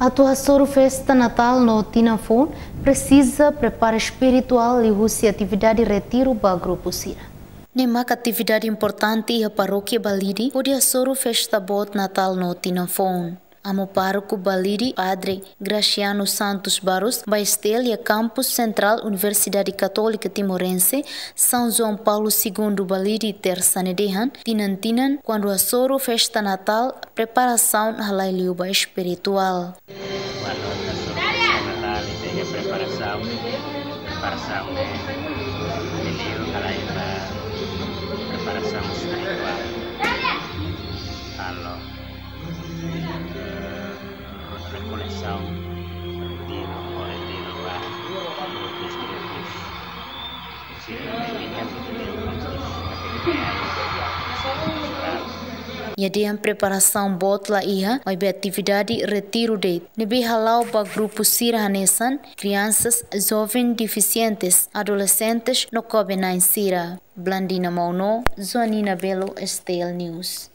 Atuação festa Natal no Tinafon precisa preparo espiritual e usa atividade retiro para grupo Sira. Nemak atividade importante a paróquia Balidi podia soro festa bot Natal no Tinafon. Amo pároco Balidi, Padre Graciano Santos Barros, Baestelia Campus Central Universidade Católica Timorense, São João Paulo II Balidi Tersanedehan, Tinan, quando a soro festa Natal, preparação halai liuba espiritual. Preparação espiritual. Recoleção, retiro para grupos. Yadian preparação botla iha, vai be atividade retiro date. Nebe halau para grupo Sira Hanesan, crianças, jovens deficientes, adolescentes no Cobe 9 Sira. Blandina Mauno, Zonina Belo, Estel News.